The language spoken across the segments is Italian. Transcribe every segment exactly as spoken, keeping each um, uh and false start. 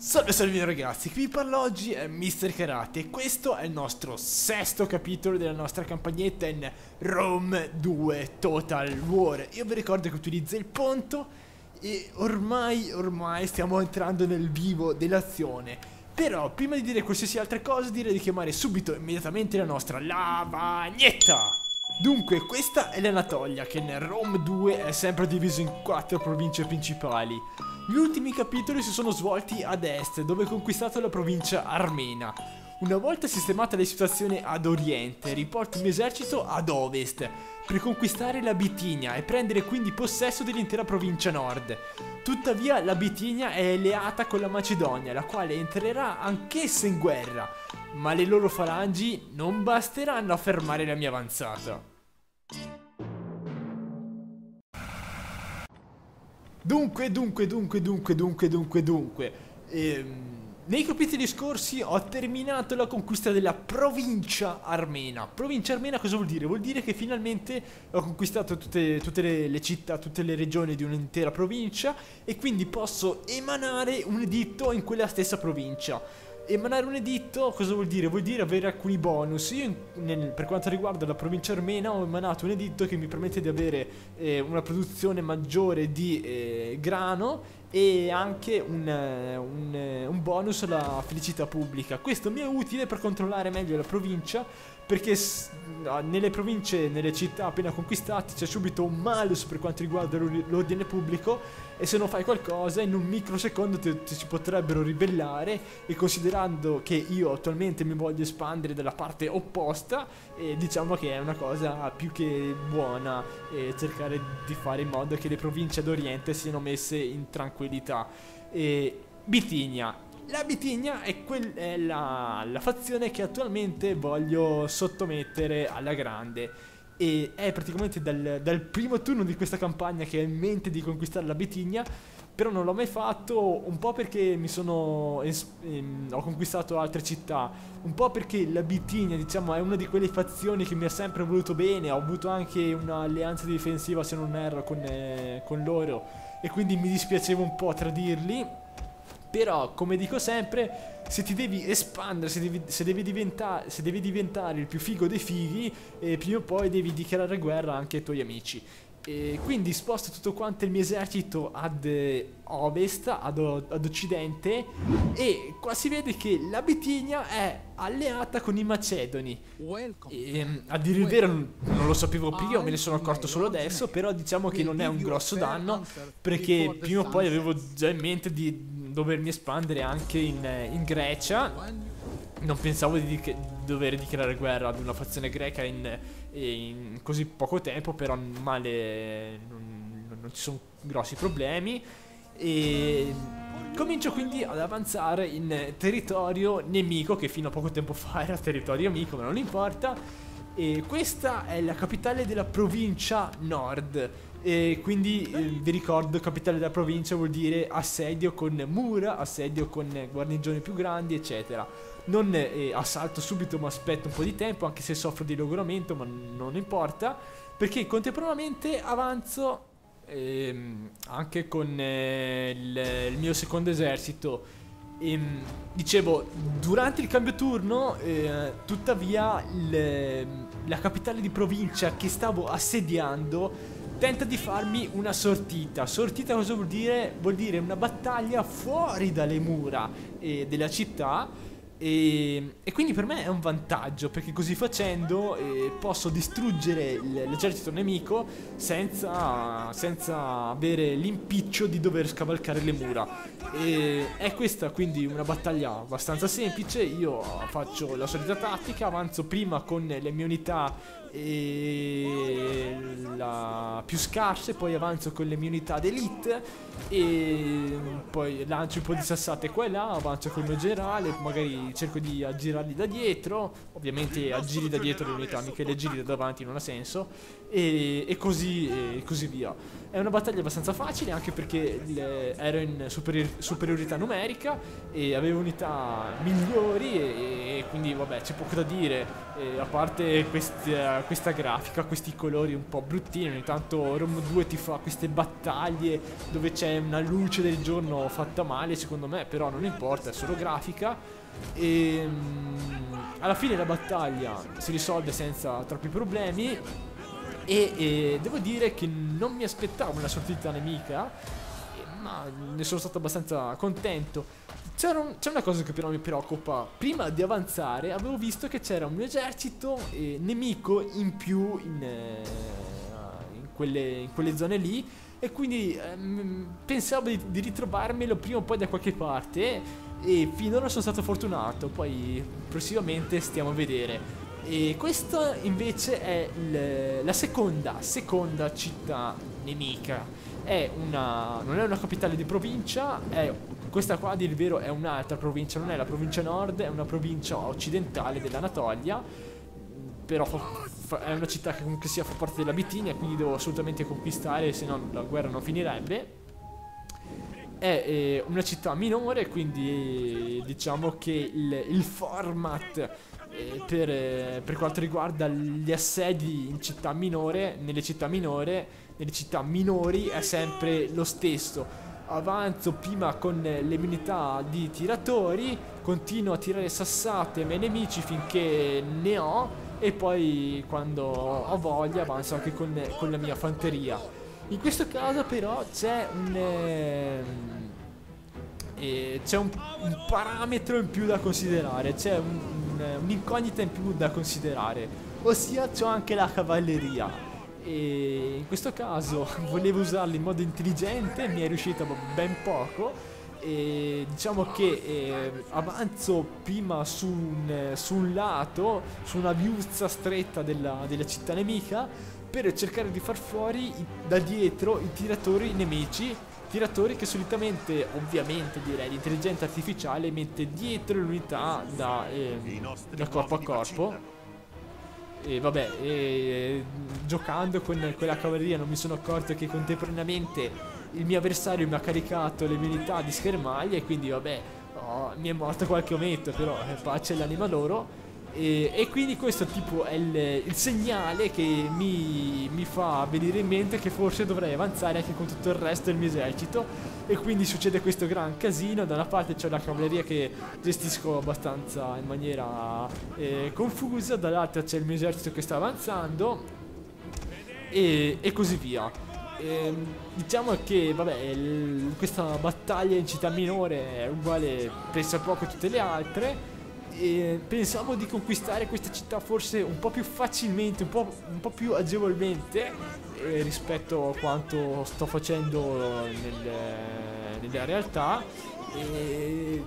Salve salve ragazzi, qui vi parlo oggi è mister Karate e questo è il nostro sesto capitolo della nostra campagnetta in Rome due Total War. Io vi ricordo che utilizzo il ponto e ormai, ormai stiamo entrando nel vivo dell'azione. Però prima di dire qualsiasi altra cosa direi di chiamare subito immediatamente la nostra lavagnetta. Dunque, questa è l'Anatolia, che in Rome due è sempre diviso in quattro province principali. Gli ultimi capitoli si sono svolti ad est, dove ho conquistato la provincia armena. Una volta sistemata la situazione ad oriente, riporto il mio esercito ad ovest, per conquistare la Bitinia e prendere quindi possesso dell'intera provincia nord. Tuttavia la Bitinia è alleata con la Macedonia, la quale entrerà anch'essa in guerra, ma le loro falangi non basteranno a fermare la mia avanzata. Dunque, dunque, dunque, dunque, dunque, dunque, dunque ehm, nei capitoli scorsi ho terminato la conquista della provincia armena. Provincia armena cosa vuol dire? Vuol dire che finalmente ho conquistato tutte, tutte le, le città, tutte le regioni di un'intera provincia e quindi posso emanare un editto in quella stessa provincia. Emanare un editto cosa vuol dire? Vuol dire avere alcuni bonus. Io nel, per quanto riguarda la provincia armena ho emanato un editto che mi permette di avere eh, una produzione maggiore di eh, grano e anche un, un, un bonus alla felicità pubblica. Questo mi è utile per controllare meglio la provincia, perché nelle province, nelle città appena conquistate c'è subito un malus per quanto riguarda l'ordine pubblico, e se non fai qualcosa in un microsecondo ti, ti si potrebbero ribellare. E considerando che io attualmente mi voglio espandere dalla parte opposta, eh, diciamo che è una cosa più che buona eh, cercare di fare in modo che le province ad oriente siano messe in tranquillità. eh, Bitinia. La Bitinia è, quel, è la, la fazione che attualmente voglio sottomettere alla grande. E è praticamente dal, dal primo turno di questa campagna che ho in mente di conquistare la Bitinia. Però non l'ho mai fatto, un po' perché mi sono ehm, ho conquistato altre città, un po' perché la Bitinia, diciamo, è una di quelle fazioni che mi ha sempre voluto bene. Ho avuto anche un'alleanza difensiva, se non erro, con, eh, con loro, e quindi mi dispiaceva un po' tradirli. Però, come dico sempre, se ti devi espandere, se devi, se devi, diventare, se devi diventare il più figo dei fighi, eh, prima o poi devi dichiarare guerra anche ai tuoi amici. E quindi sposto tutto quanto il mio esercito ad eh, ovest, ad, ad occidente, e qua si vede che la Bitinia è alleata con i Macedoni. E, a dire il vero non, non lo sapevo prima, me ne sono accorto solo adesso, però diciamo che non è un grosso danno, perché prima o poi avevo già in mente di dovermi espandere anche in, in Grecia. Non pensavo di dic dover dichiarare guerra ad una fazione greca in, in così poco tempo, però male, non, non ci sono grossi problemi. E comincio quindi ad avanzare in territorio nemico, che fino a poco tempo fa era territorio amico, ma non importa. E questa è la capitale della provincia nord. E quindi eh, vi ricordo, capitale della provincia vuol dire assedio con mura, assedio con guarnigioni più grandi, eccetera. Non eh, assalto subito, ma aspetto un po' di tempo, anche se soffro di logoramento, ma non importa, perché contemporaneamente avanzo ehm, anche con eh, il, il mio secondo esercito. E, dicevo, durante il cambio turno, eh, tuttavia, il, la capitale di provincia che stavo assediando tenta di farmi una sortita. Sortita cosa vuol dire? Vuol dire una battaglia fuori dalle mura eh, della città. E, e quindi per me è un vantaggio, perché così facendo eh, posso distruggere l'esercito nemico senza, senza avere l'impiccio di dover scavalcare le mura. E è questa quindi una battaglia abbastanza semplice. Io faccio la solita tattica, avanzo prima con le mie unità e la più scarse, poi avanzo con le mie unità d'elite e poi lancio un po' di sassate qua e là, avanzo col mio generale, magari cerco di aggirarli da dietro. Ovviamente aggiri da dietro le unità, mica le giri da davanti, non ha senso, e, e così e così via. È una battaglia abbastanza facile, anche perché le, ero in superior, superiorità numerica e avevo unità migliori, e, e quindi vabbè, c'è poco da dire, e a parte questa questa, questa grafica, questi colori un po' bruttini. Ogni tanto Rome due ti fa queste battaglie dove c'è una luce del giorno fatta male, secondo me, però non importa, è solo grafica. E um, alla fine la battaglia si risolve senza troppi problemi. E, e devo dire che non mi aspettavo una sortita nemica, ma ne sono stato abbastanza contento. C'è un, una cosa che però mi preoccupa. Prima di avanzare avevo visto che c'era un esercito eh, nemico in più in, eh, in, quelle, in quelle zone lì, e quindi ehm, pensavo di, di ritrovarmelo prima o poi da qualche parte, e finora sono stato fortunato. Poi prossimamente stiamo a vedere. E questa invece è il, la seconda, seconda città nemica. È una, non è una capitale di provincia, è, questa qua a dire il vero è un'altra provincia, non è la provincia nord, è una provincia occidentale dell'Anatolia, però fa, fa, è una città che comunque sia fa parte della Bitinia, quindi devo assolutamente conquistare, se no la guerra non finirebbe. È eh, una città minore, quindi eh, diciamo che il, il format eh, per, eh, per quanto riguarda gli assedi in città minore, nelle città minore, nelle città minori è sempre lo stesso. Avanzo prima con le mie unità di tiratori, continuo a tirare sassate ai miei nemici finché ne ho, e poi quando ho voglia avanzo anche con, con la mia fanteria. In questo caso però c'è un... Eh, eh, c'è un, un parametro in più da considerare, c'è un, un, un'incognita in più da considerare, ossia c'ho anche la cavalleria. E in questo caso volevo usarla in modo intelligente, mi è riuscita ben poco, e diciamo che eh, avanzo prima su un, su un lato, su una viuzza stretta della, della città nemica, per cercare di far fuori i, da dietro i tiratori nemici, tiratori che solitamente, ovviamente direi, l'intelligenza artificiale mette dietro l'unità da, eh, da corpo a corpo. E vabbè, e, giocando con quella cavalleria non mi sono accorto che contemporaneamente il mio avversario mi ha caricato le mie unità di schermaglia, e quindi vabbè, oh, mi è morto qualche ometto, però eh, pace all'anima loro. E, e quindi questo tipo è il, il segnale che mi, mi fa venire in mente che forse dovrei avanzare anche con tutto il resto del mio esercito. E quindi succede questo gran casino. Da una parte c'è la cavalleria che gestisco abbastanza in maniera eh, confusa, dall'altra c'è il mio esercito che sta avanzando, e, e così via. E, diciamo che vabbè, il, questa battaglia in città minore è uguale penso a poco a tutte le altre. E pensavo di conquistare questa città forse un po' più facilmente, un po', un po' più agevolmente eh, rispetto a quanto sto facendo nel, nella realtà. E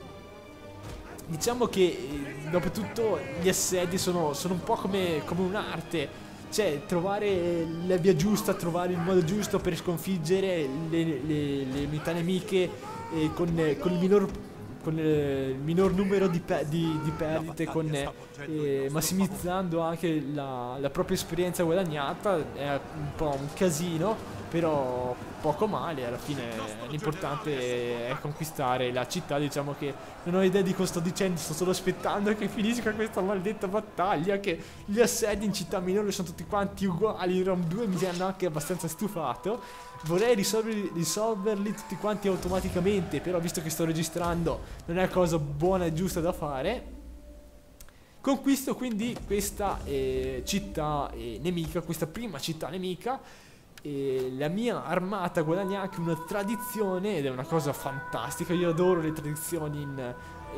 diciamo che eh, dopo tutto gli assedi sono, sono un po' come, come un'arte, cioè trovare la via giusta, trovare il modo giusto per sconfiggere le, le, le unità nemiche eh, con, con il minor con il minor numero di, pe di, di perdite, con, eh, massimizzando anche la, la propria esperienza guadagnata. È un po' un casino, però poco male. Alla fine l'importante è conquistare la città. Diciamo che non ho idea di cosa sto dicendo, sto solo aspettando che finisca questa maledetta battaglia, che gli assedi in città minore sono tutti quanti uguali. In Rome due mi hanno anche abbastanza stufato. Vorrei risolverli, risolverli tutti quanti automaticamente, però visto che sto registrando non è cosa buona e giusta da fare. Conquisto quindi questa eh, città eh, nemica, questa prima città nemica, e la mia armata guadagna anche una tradizione, ed è una cosa fantastica. Io adoro le tradizioni in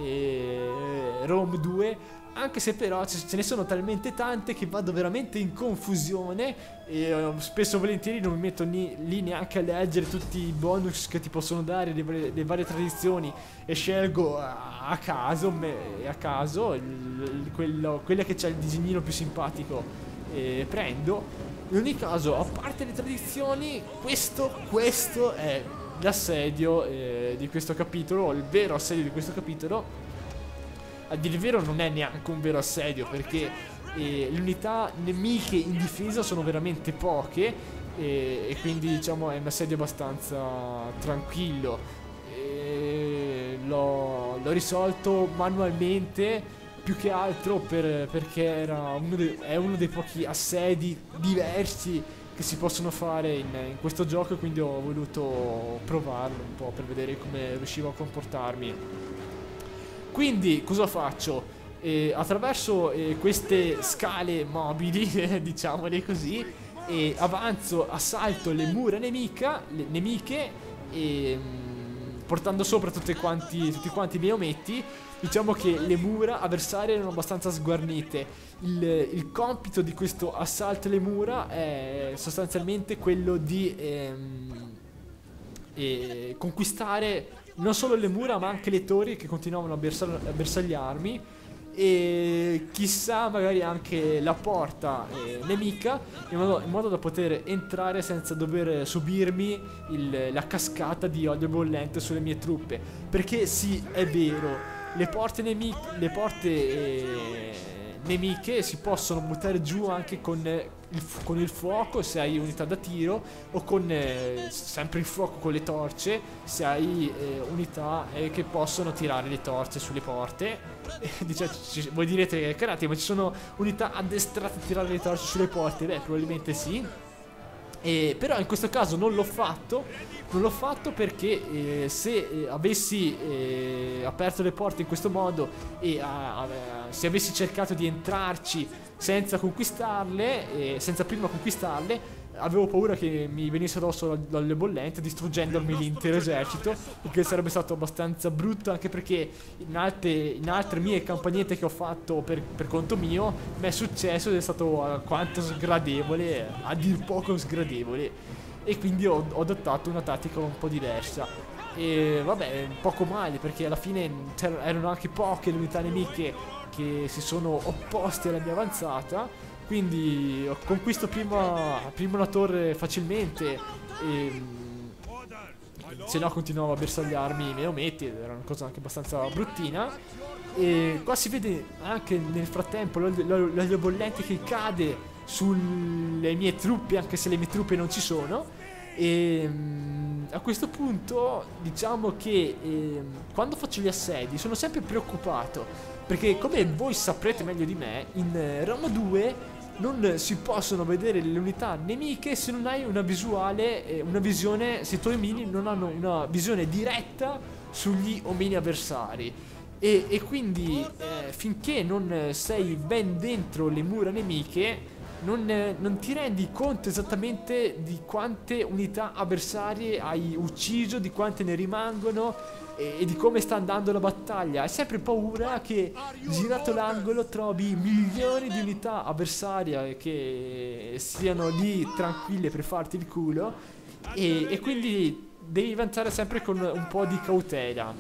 eh, Rome due, anche se però ce ne sono talmente tante che vado veramente in confusione, e uh, spesso e volentieri non mi metto ni lì neanche a leggere tutti i bonus che ti possono dare le, le varie tradizioni, e scelgo a, a caso, me, a caso il, il, quello, quella che c'ha il disegnino più simpatico, e prendo. In ogni caso, a parte le tradizioni, questo, questo è l'assedio eh, di questo capitolo, il vero assedio di questo capitolo. A dire il vero non è neanche un vero assedio, perché eh, le unità nemiche in difesa sono veramente poche, e, e quindi diciamo è un assedio abbastanza tranquillo. L'ho risolto manualmente più che altro per, perché era uno dei, è uno dei pochi assedi diversi che si possono fare in, in questo gioco, quindi ho voluto provarlo un po' per vedere come riuscivo a comportarmi. Quindi cosa faccio? Eh, attraverso eh, queste scale mobili, diciamole così, e avanzo, assalto le mura nemica, le nemiche e mh, portando sopra tutti quanti, tutti quanti i miei ometti. Diciamo che le mura avversarie erano abbastanza sguarnite. Il, il compito di questo assalto alle mura è sostanzialmente quello di ehm, eh, conquistare non solo le mura ma anche le torri che continuavano a, bersa- a bersagliarmi, e chissà magari anche la porta eh, nemica, in modo, in modo da poter entrare senza dover subirmi il, la cascata di olio bollente sulle mie truppe. Perché sì, è vero, le porte nemiche, le porte eh, nemiche si possono buttare giù anche con il, con il fuoco se hai unità da tiro, o con eh, sempre il fuoco con le torce se hai eh, unità eh, che possono tirare le torce sulle porte. Dice, ci, voi direte, carati, ma ci sono unità addestrate a tirare le torce sulle porte? Beh, probabilmente sì. Eh, però in questo caso non l'ho fatto. Non l'ho fatto perché eh, se eh, avessi eh, aperto le porte in questo modo e a, a, se avessi cercato di entrarci senza conquistarle, eh, senza prima conquistarle, avevo paura che mi venisse addosso l'olio bollente, distruggendomi l'intero esercito, il che sarebbe stato abbastanza brutto, anche perché in altre, in altre mie campagnette che ho fatto per, per conto mio mi è successo ed è stato alquanto sgradevole, a dir poco sgradevole, e quindi ho, ho adottato una tattica un po' diversa. E vabbè, poco male, perché alla fine erano anche poche le unità nemiche che si sono opposte alla mia avanzata, quindi conquisto prima, prima una torre facilmente e se no continuavo a bersagliarmi i miei ometti, era una cosa anche abbastanza bruttina. E qua si vede anche nel frattempo l'olio bollente che cade sulle mie truppe, anche se le mie truppe non ci sono. E a questo punto diciamo che eh, quando faccio gli assedi sono sempre preoccupato, perché come voi saprete meglio di me, in Roma due non si possono vedere le unità nemiche se non hai una visuale, eh, una visione, se i tuoi omini non hanno una visione diretta sugli omini avversari. E, e quindi eh, finché non sei ben dentro le mura nemiche non, eh, non ti rendi conto esattamente di quante unità avversarie hai ucciso, di quante ne rimangono e, e di come sta andando la battaglia. Hai sempre paura che girato l'angolo trovi milioni di unità avversarie che siano lì tranquille per farti il culo, e, e quindi devi avanzare sempre con un po' di cautela.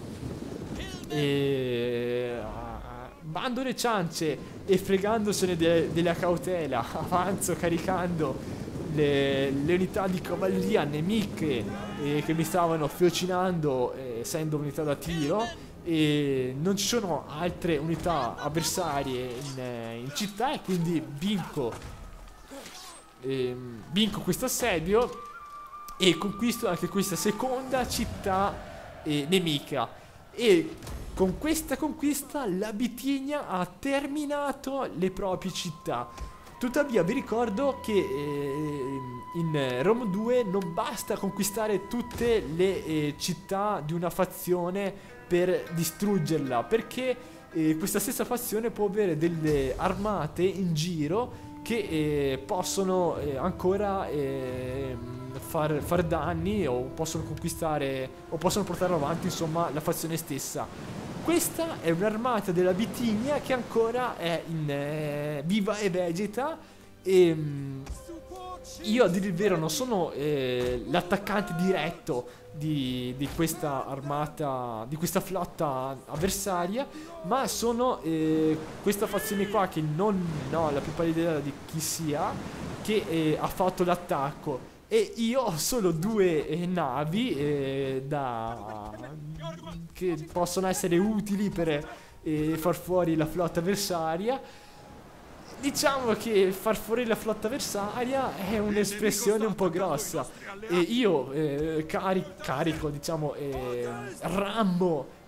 E bando le ciance e fregandosene de della cautela, avanzo caricando le, le unità di cavalleria nemiche eh, che mi stavano fiocinando, eh, essendo unità da tiro, e non ci sono altre unità avversarie in, in città, e quindi vinco, eh, vinco questo assedio e conquisto anche questa seconda città eh, nemica. E con questa conquista la Bitigna ha terminato le proprie città. Tuttavia vi ricordo che eh, in Roma due non basta conquistare tutte le eh, città di una fazione per distruggerla, perché eh, questa stessa fazione può avere delle armate in giro che eh, possono eh, ancora eh, far, far danni, o possono conquistare o possono portare avanti, insomma, la fazione stessa. Questa è un'armata della Bitigna che ancora è in, eh, viva e vegeta, e mh, io a dire il vero non sono eh, l'attaccante diretto di, di questa armata, di questa flotta avversaria, ma sono eh, questa fazione qua, che non ho la più pallida idea di chi sia, che eh, ha fatto l'attacco. E io ho solo due eh, navi eh, da, che possono essere utili per eh, far fuori la flotta avversaria. Diciamo che far fuori la flotta avversaria è un'espressione un po' grossa. E io eh, cari carico, diciamo, eh, rammo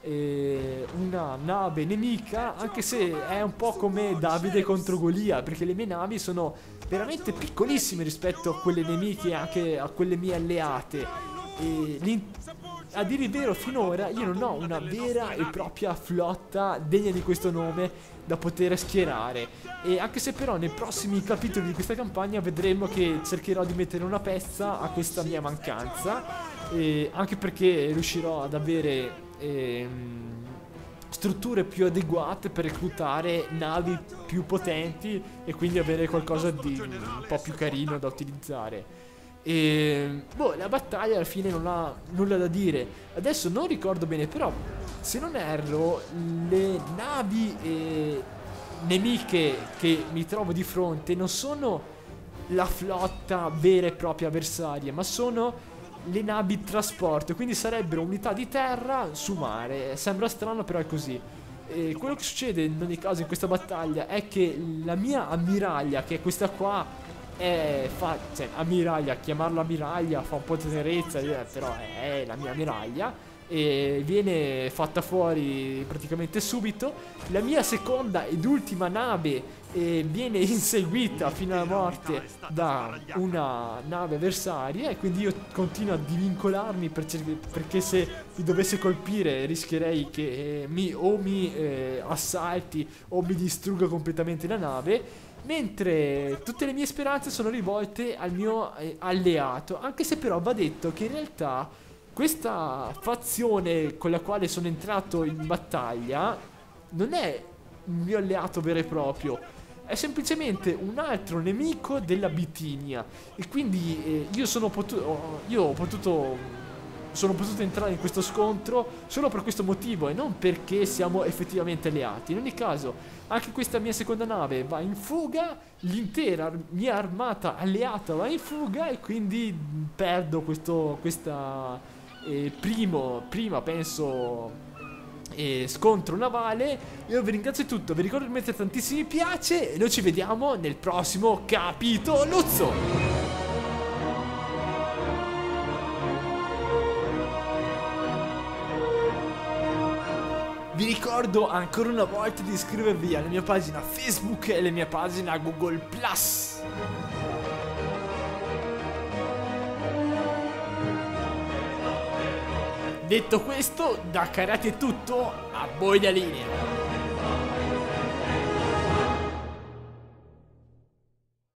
eh, una nave nemica, anche se è un po' come Davide contro Golia, perché le mie navi sono veramente piccolissime rispetto a quelle nemiche e anche a quelle mie alleate. E l'in- a dire il vero, finora io non ho una vera e propria flotta degna di questo nome da poter schierare. E anche se però nei prossimi capitoli di questa campagna vedremo che cercherò di mettere una pezza a questa mia mancanza, e anche perché riuscirò ad avere ehm, strutture più adeguate per reclutare navi più potenti e quindi avere qualcosa di un po' più carino da utilizzare. E boh, la battaglia alla fine non ha nulla da dire. Adesso non ricordo bene, però se non erro, le navi eh, nemiche che mi trovo di fronte non sono la flotta vera e propria avversaria, ma sono le navi trasporto, quindi sarebbero unità di terra su mare. Sembra strano, però è così. E quello che succede in ogni caso in questa battaglia è che la mia ammiraglia, che è questa qua, è fa, cioè, ammiraglia, chiamarla ammiraglia fa un po' di tenerezza, eh, però è, è la mia ammiraglia, e viene fatta fuori praticamente subito. La mia seconda ed ultima nave eh, viene inseguita fino alla morte da una nave avversaria, e quindi io continuo a divincolarmi per cer- perché se mi dovesse colpire rischierei che eh, mi, o mi eh, assalti o mi distrugga completamente la nave. Mentre tutte le mie speranze sono rivolte al mio eh, alleato. Anche se però va detto che in realtà questa fazione con la quale sono entrato in battaglia non è un mio alleato vero e proprio, è semplicemente un altro nemico della Bitinia. E quindi eh, io sono potuto io ho potuto sono potuto entrare in questo scontro solo per questo motivo e non perché siamo effettivamente alleati. In ogni caso, anche questa mia seconda nave va in fuga, l'intera mia armata alleata va in fuga, e quindi perdo questo questa eh, primo prima penso eh, scontro navale. Io vi ringrazio di tutto, vi ricordo di mettere tantissimi mi piace e noi ci vediamo nel prossimo capitoluzzo. Vi ricordo ancora una volta di iscrivervi alla mia pagina Facebook e alla mia pagina Google Plus. Detto questo, da Karate è tutto, a voi la linea.